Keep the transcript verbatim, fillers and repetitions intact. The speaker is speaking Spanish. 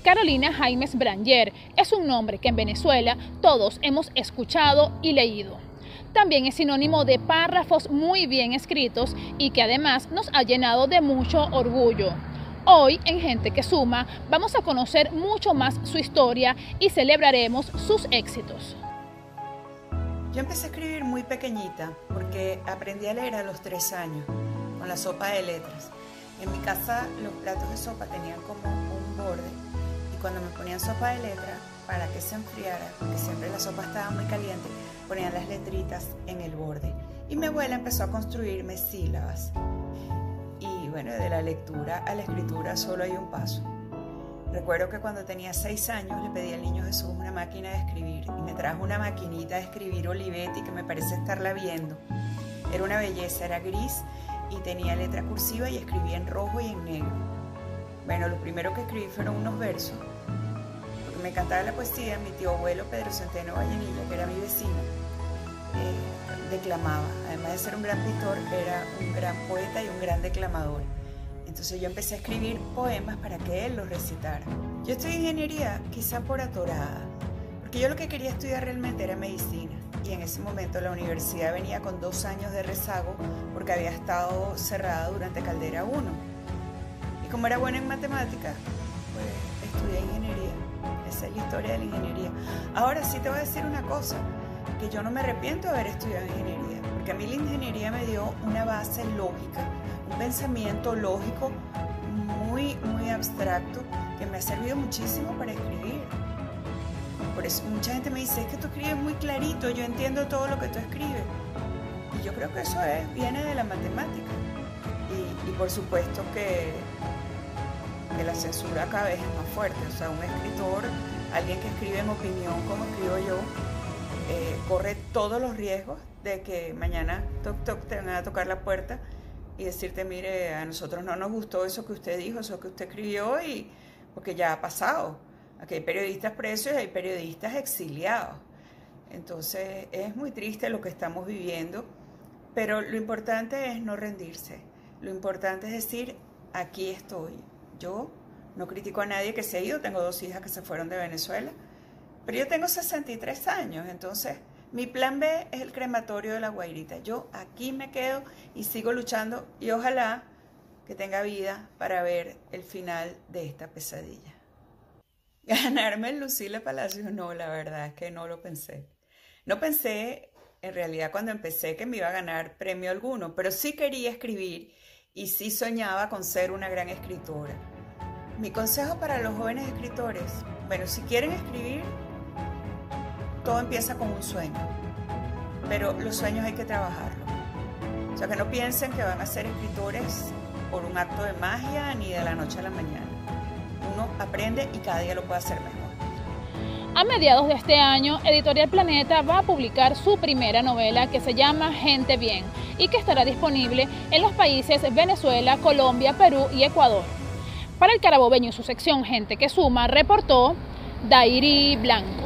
Carolina Jaimes Branger es un nombre que en Venezuela todos hemos escuchado y leído. También es sinónimo de párrafos muy bien escritos y que además nos ha llenado de mucho orgullo. Hoy en Gente que Suma vamos a conocer mucho más su historia y celebraremos sus éxitos. Yo empecé a escribir muy pequeñita porque aprendí a leer a los tres años con la sopa de letras. En mi casa los platos de sopa tenían como un borde y cuando me ponían sopa de letras para que se enfriara, porque siempre la sopa estaba muy caliente, ponían las letritas en el borde. Y mi abuela empezó a construirme sílabas. Y bueno, de la lectura a la escritura solo hay un paso. Recuerdo que cuando tenía seis años le pedí al niño Jesús una máquina de escribir y me trajo una maquinita de escribir Olivetti que me parece estarla viendo. Era una belleza, era gris y tenía letra cursiva y escribía en rojo y en negro. Bueno, lo primero que escribí fueron unos versos. Porque me encantaba la poesía, mi tío abuelo Pedro Centeno Vallenilla, que era mi vecino, eh, declamaba. Además de ser un gran pintor, era un gran poeta y un gran declamador. Entonces yo empecé a escribir poemas para que él los recitara. Yo estudié ingeniería quizá por atorada, porque yo lo que quería estudiar realmente era medicina. Y en ese momento la universidad venía con dos años de rezago porque había estado cerrada durante Caldera uno. Y como era buena en matemáticas, pues estudié ingeniería. Esa es la historia de la ingeniería. Ahora sí te voy a decir una cosa, que yo no me arrepiento de haber estudiado ingeniería, porque a mí la ingeniería me dio una base lógica, un pensamiento lógico muy, muy abstracto que me ha servido muchísimo para escribir. Por eso mucha gente me dice, es que tú escribes muy clarito, yo entiendo todo lo que tú escribes. Y yo creo que eso es, viene de la matemática. Y, y por supuesto que, que la censura cada vez es más fuerte. O sea, un escritor, alguien que escribe en opinión como escribo yo, eh, corre todos los riesgos de que mañana toc, toc, te van a tocar la puerta y decirte, mire, a nosotros no nos gustó eso que usted dijo, eso que usted escribió, y porque ya ha pasado. Aquí hay periodistas presos y hay periodistas exiliados. Entonces es muy triste lo que estamos viviendo, pero lo importante es no rendirse. Lo importante es decir, aquí estoy. Yo no critico a nadie que se ha ido, tengo dos hijas que se fueron de Venezuela, pero yo tengo sesenta y tres años, entonces mi plan B es el crematorio de La Guairita. Yo aquí me quedo y sigo luchando y ojalá que tenga vida para ver el final de esta pesadilla. Ganarme en Lucila Palacios, no, la verdad es que no lo pensé. No pensé, en realidad, cuando empecé que me iba a ganar premio alguno, pero sí quería escribir y sí soñaba con ser una gran escritora. Mi consejo para los jóvenes escritores, bueno, si quieren escribir, todo empieza con un sueño, pero los sueños hay que trabajarlos. O sea, que no piensen que van a ser escritores por un acto de magia ni de la noche a la mañana. Uno aprende y cada día lo puede hacer mejor. A mediados de este año, Editorial Planeta va a publicar su primera novela que se llama Gente Bien y que estará disponible en los países Venezuela, Colombia, Perú y Ecuador. Para El Carabobeño y su sección Gente que Suma, reportó Dairi Blanco.